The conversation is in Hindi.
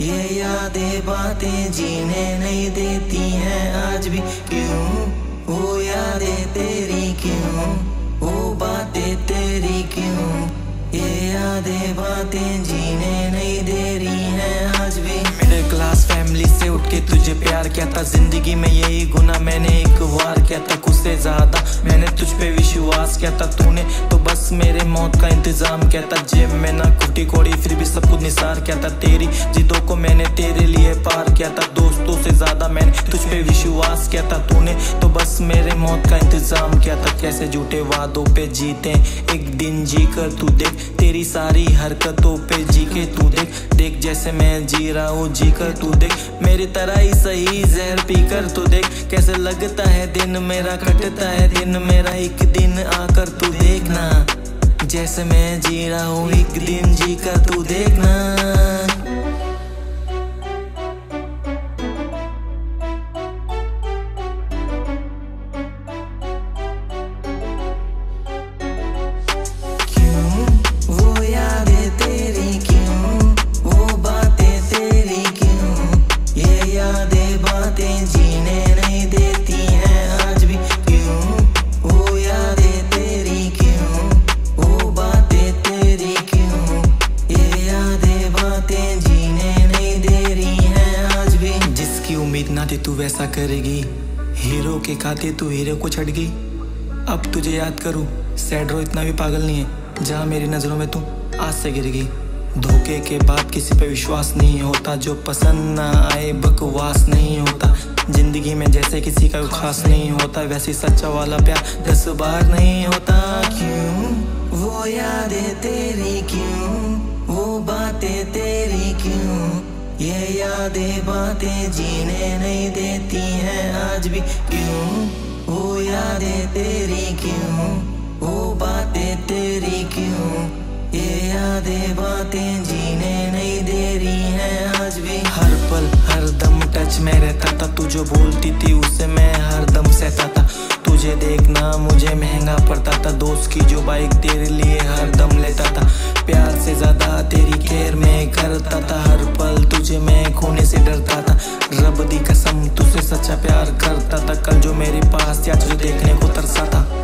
ये यादें बातें जीने नहीं देती हैं आज भी। क्यों वो यादें तेरी, क्यों वो बातें तेरी, क्यों ये यादें बातें जीने नहीं दे रही हैं आज भी। मिडिल क्लास फैमिली से उठ के तुझे प्यार किया था, जिंदगी में यही गुना मैंने एक बार किया था। खुद से ज्यादा मैंने तुझ पे विश्वास किया था, तूने तो बस मेरे मौत का इंतजाम किया था। जेब में ना कुटी कोड़ी फिर भी सब कुछ निसार किया था, तेरी जिदों को मैंने तेरे लिए पार किया था। दोस्तों से ज्यादा मैंने तुझ पे विश्वास किया था, तूने तो बस मेरे मौत का इंतजाम किया था। कैसे झूठे वादों पे जीते एक दिन जी कर तू देख, तेरी सारी हरकतों पे जी के तू देख। देख जैसे मैं जी रहा हूँ जी कर तू देख, मेरी तरह ही सही जहर पी कर तू देख। कैसे लगता है दिन मेरा, कटता है दिन मेरा, एक दिन आकर तू देखना। जैसे मैं जी रहा हूँ एक दिन जी कर तू देखना। जीने नहीं देती हैं आज भी। क्यों वो यादें तेरी, क्यों वो बातें तेरी, क्यों ये यादें बातें जीने नहीं दे रही हैं आज भी। जिसकी उम्मीद ना थी तू वैसा करेगी, हीरो के खाते तू हीरो को छड़ गई। अब तुझे याद करूं सैड रो इतना भी पागल नहीं है, जहाँ मेरी नजरों में तू आज से गिर गई। धोखे के बाद किसी पे विश्वास नहीं होता, जो पसंद ना आए बकवास नहीं होता। जिंदगी में जैसे किसी का खास नहीं होता, वैसे सच्चा वाला प्यार 10 बार नहीं होता। क्यों वो यादें तेरी, क्यों वो बातें तेरी, क्यों ये यादें बातें जीने नहीं देती हैं आज भी। क्यों वो यादें तेरी, क्यों वो बातें तेरी, क्यों ये यादें बातें जीने नहीं दे रही हैं आज भी। हर पल हर दम टच में रहता था, तू जो बोलती थी उससे मैं हर दम सहता था। तुझे देखना मुझे महंगा पड़ता था, दोस्त की जो बाइक तेरे लिए हर दम लेता था। प्यार से ज्यादा तेरी केयर में करता था, हर पल तुझे मैं खोने से डरता था। रब दी कसम तुझसे सच्चा प्यार करता था, कल जो मेरे पास या तुझे देखने को तरसा था।